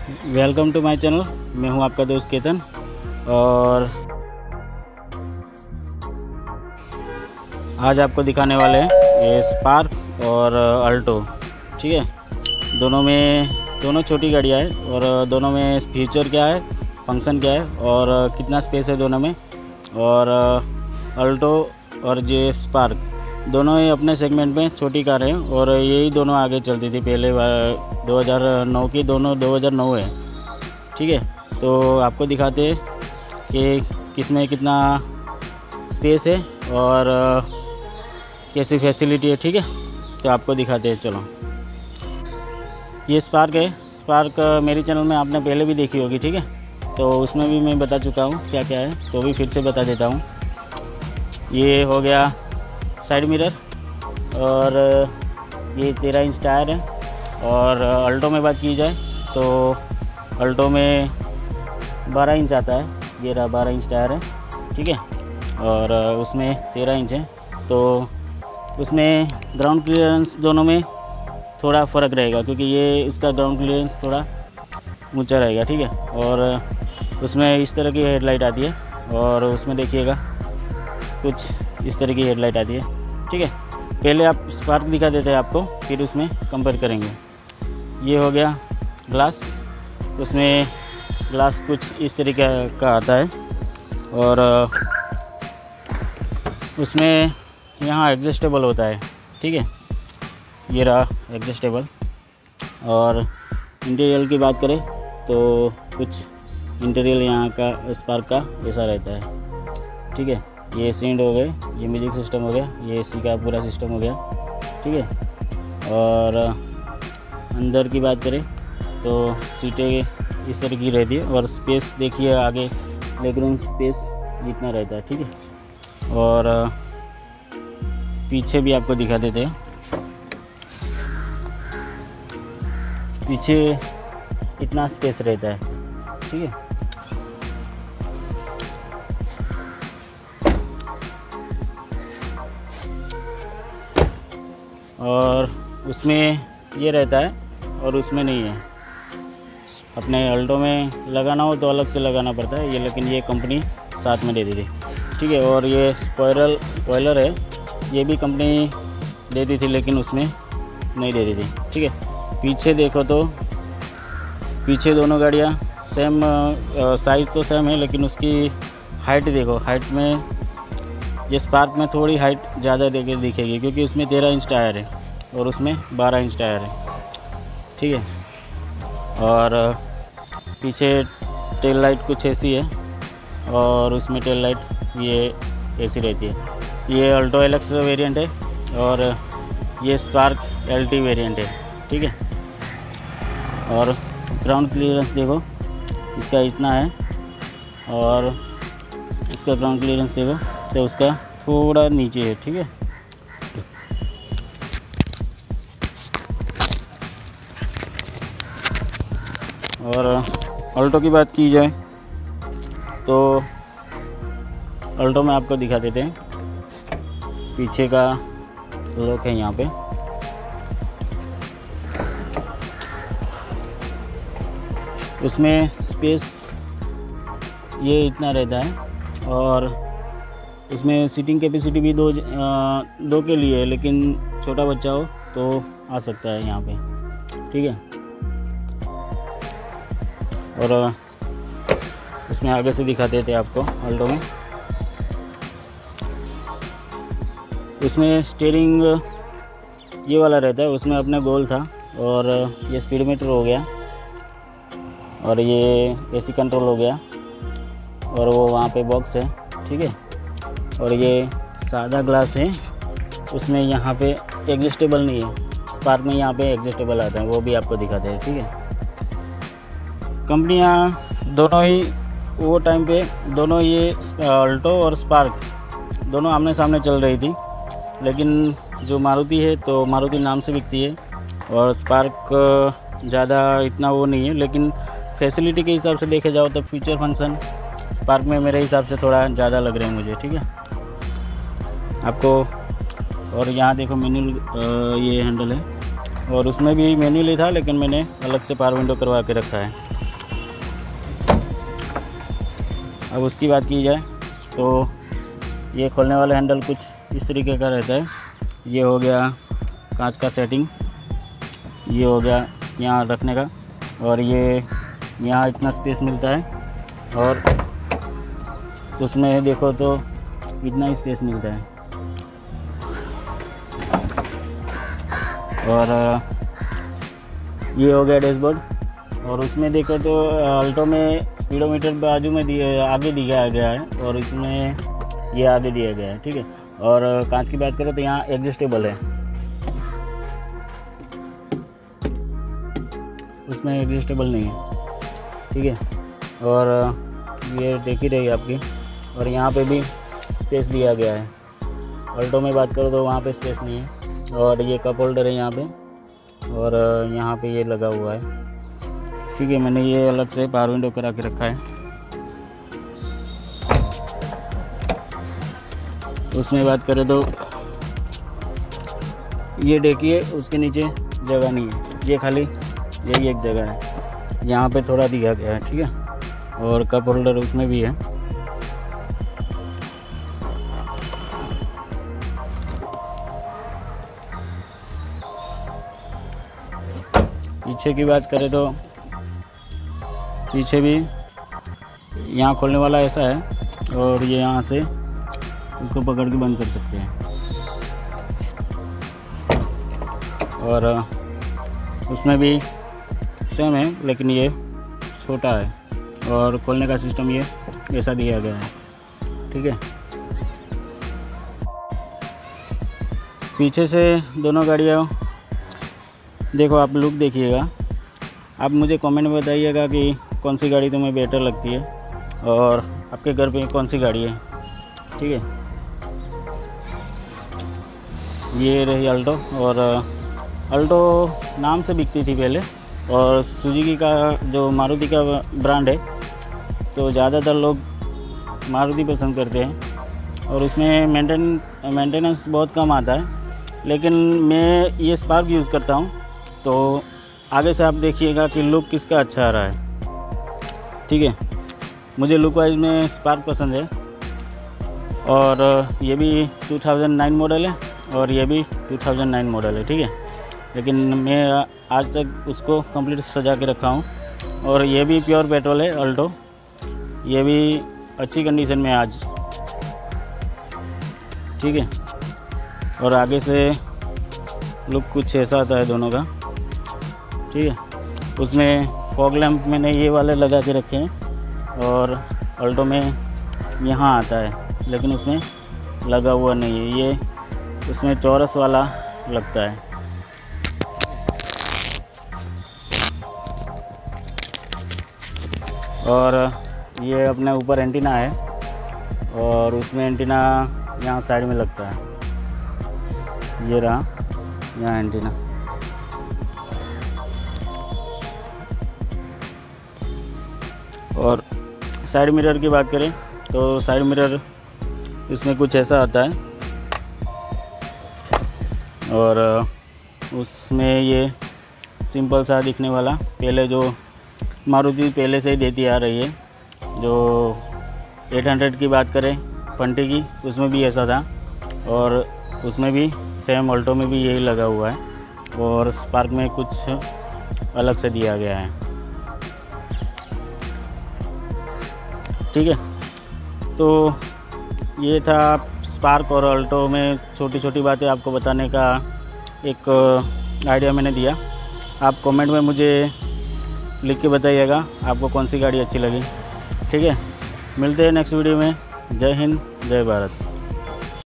Welcome to my channel. मैं हूं आपका दोस्त केतन और आज आपको दिखाने वाले हैं ये स्पार्क और अल्टो। ठीक है, दोनों छोटी गाड़ियां है और दोनों में फीचर क्या है, फंक्शन क्या है और कितना स्पेस है दोनों में। और अल्टो और जे स्पार्क दोनों ही अपने सेगमेंट में छोटी कार हैं और यही दोनों आगे चलती थी पहले 2009 की, दोनों 2009 है। ठीक है, तो आपको दिखाते हैं कि किसमें कितना स्पेस है और कैसी फैसिलिटी है। ठीक है, तो आपको दिखाते हैं। चलो, ये स्पार्क है। स्पार्क मेरे चैनल में आपने पहले भी देखी होगी। ठीक है, तो उसमें भी मैं बता चुका हूँ क्या क्या है, तो भी फिर से बता देता हूँ। ये हो गया साइड मिरर और ये 13 इंच टायर है। और अल्टो में बात की जाए तो अल्टो में 12 इंच आता है। ये रहा 12 इंच टायर है। ठीक है, और उसमें 13 इंच है, तो उसमें ग्राउंड क्लियरेंस दोनों में थोड़ा फ़र्क रहेगा क्योंकि ये इसका ग्राउंड क्लियरेंस थोड़ा ऊंचा रहेगा। ठीक है, और उसमें इस तरह की हेडलाइट आती है और उसमें देखिएगा कुछ इस तरह की हेडलाइट आती है। ठीक है, पहले आप स्पार्क दिखा देते हैं आपको, फिर उसमें कंपेयर करेंगे। ये हो गया ग्लास, उसमें ग्लास कुछ इस तरीके का आता है और उसमें यहाँ एडजस्टेबल होता है। ठीक है, ये रहा एडजस्टेबल। और इंटीरियर की बात करें तो कुछ इंटीरियर यहाँ का स्पार्क का ऐसा रहता है। ठीक है, ये सेंड हो गए, ये म्यूजिक सिस्टम हो गया, ये एसी का पूरा सिस्टम हो गया। ठीक है, और अंदर की बात करें तो सीटें इस तरह की रहती है और स्पेस देखिए, आगे लेगरूम स्पेस इतना रहता है। ठीक है, और पीछे भी आपको दिखा देते हैं। पीछे इतना स्पेस रहता है। ठीक है, और उसमें ये रहता है और उसमें नहीं है। अपने अल्टो में लगाना हो तो अलग से लगाना पड़ता है ये, लेकिन ये कंपनी साथ में दे दी थी। ठीक है, और ये स्पॉइलर है, ये भी कंपनी देती थी लेकिन उसमें नहीं दे दी थी। ठीक है, पीछे देखो तो पीछे दोनों गाड़ियाँ सेम साइज़ तो सेम है, लेकिन उसकी हाइट देखो, हाइट में ये स्पार्क में थोड़ी हाइट ज़्यादा दिखेगी क्योंकि उसमें 13 इंच टायर है और उसमें 12 इंच टायर है। ठीक है, और पीछे टेल लाइट कुछ ऐसी है और उसमें टेल लाइट ये ऐसी रहती है। ये अल्टो एलेक्स वेरिएंट है और ये स्पार्क एलटी वेरिएंट है। ठीक है, और ग्राउंड क्लियरेंस देखो, इसका इतना है और उसका ग्राउंड क्लियरेंस देखो तो उसका थोड़ा नीचे है। ठीक है, और अल्टो की बात की जाए तो अल्टो में आपको दिखा देते हैं। पीछे का लॉक है यहाँ पे, उसमें स्पेस ये इतना रहता है और उसमें सीटिंग कैपेसिटी भी दो के लिए है, लेकिन छोटा बच्चा हो तो आ सकता है यहाँ पे। ठीक है, और उसमें आगे से दिखाते थे आपको अल्टो में। उसमें स्टीयरिंग ये वाला रहता है, उसमें अपना गोल था और ये स्पीडोमीटर हो गया और ये एसी कंट्रोल हो गया और वो वहाँ पे बॉक्स है। ठीक है, और ये सादा ग्लास है, उसमें यहाँ पे एडजस्टेबल नहीं है। स्पार्क में यहाँ पे एडजस्टेबल आता है, वो भी आपको दिखाते हैं। ठीक है, कंपनियाँ दोनों ही वो टाइम पे दोनों ये अल्टो और स्पार्क दोनों आमने सामने चल रही थी, लेकिन जो मारुति है तो मारुति नाम से बिकती है और स्पार्क ज़्यादा इतना वो नहीं है, लेकिन फैसिलिटी के हिसाब से देखे जाओ तो फीचर फंक्शन स्पार्क में मेरे हिसाब से थोड़ा ज़्यादा लग रहे हैं मुझे। ठीक है, आपको और यहाँ देखो मैनुअल ये हैंडल है और उसमें भी मैनुअल ही था, लेकिन मैंने अलग से पावर विंडो करवा के रखा है। अब उसकी बात की जाए तो ये खोलने वाला हैंडल कुछ इस तरीके का रहता है। ये हो गया कांच का सेटिंग, ये हो गया यहाँ रखने का, और ये यहाँ इतना स्पेस मिलता है, और उसमें देखो तो इतना ही स्पेस मिलता है। और ये हो गया डैशबोर्ड, और उसमें देखो तो अल्टो में स्पीडोमीटर बाजू में आगे दिया गया है, और इसमें ये आगे दिया गया है, ठीक है। और कांच की बात करें तो यहाँ एडजस्टेबल है, उसमें एडजस्टेबल नहीं है, ठीक है। और ये देख ही रही आपकी, और यहाँ पे भी स्पेस दिया गया है। अल्टो में बात करो तो वहाँ पे स्पेस नहीं है। और ये कप होल्डर है यहाँ पे, और यहाँ पे ये लगा हुआ है, ठीक है। मैंने ये अलग से पावर विंडो करा के रखा है। उसमें बात करें तो ये देखिए, उसके नीचे जगह नहीं है, ये खाली यही एक जगह है, यहाँ पे थोड़ा दिया गया है, ठीक है। और कप होल्डर उसमें भी है। पीछे की बात करें तो पीछे भी यहाँ खोलने वाला ऐसा है, और ये यहाँ से उसको पकड़ के बंद कर सकते हैं। और उसमें भी सेम है, लेकिन ये छोटा है, और खोलने का सिस्टम ये ऐसा दिया गया है, ठीक है। पीछे से दोनों गाड़ियाँ देखो, आप लुक देखिएगा। आप मुझे कमेंट में बताइएगा कि कौन सी गाड़ी तुम्हें बेटर लगती है, और आपके घर पे कौन सी गाड़ी है, ठीक है। ये रही अल्टो, और अल्टो नाम से बिकती थी पहले, और सुजुकी का जो मारुति का ब्रांड है, तो ज़्यादातर लोग मारुति पसंद करते हैं, और उसमें मेंटेनेंस बहुत कम आता है। लेकिन मैं ये स्पार्क यूज़ करता हूँ, तो आगे से आप देखिएगा कि लुक किसका अच्छा आ रहा है, ठीक है। मुझे लुक वाइज में स्पार्क पसंद है, और ये भी 2009 मॉडल है, और ये भी 2009 मॉडल है, ठीक है। लेकिन मैं आज तक उसको कंप्लीट सजा के रखा हूँ, और ये भी प्योर पेट्रोल है अल्टो, ये भी अच्छी कंडीशन में आज, ठीक है। और आगे से लुक कुछ ऐसा आता है दोनों का, ठीक है। उसमें फॉग लैंप मैंने ये वाले लगा के रखे हैं, और अल्टो में यहाँ आता है, लेकिन उसमें लगा हुआ नहीं है, ये उसमें चौरस वाला लगता है। और ये अपने ऊपर एंटीना है, और उसमें एंटीना यहाँ साइड में लगता है, ये रहा यहाँ एंटीना। और साइड मिरर की बात करें तो साइड मिरर इसमें कुछ ऐसा आता है, और उसमें ये सिंपल सा दिखने वाला, पहले जो मारुति पहले से ही देती आ रही है, जो 800 की बात करें पंटी की, उसमें भी ऐसा था, और उसमें भी सेम अल्टो में भी यही लगा हुआ है, और स्पार्क में कुछ अलग से दिया गया है, ठीक है। तो ये था स्पार्क और अल्टो में छोटी छोटी बातें आपको बताने का एक आइडिया मैंने दिया। आप कमेंट में मुझे लिख के बताइएगा आपको कौन सी गाड़ी अच्छी लगी, ठीक है। मिलते हैं नेक्स्ट वीडियो में। जय हिंद, जय भारत।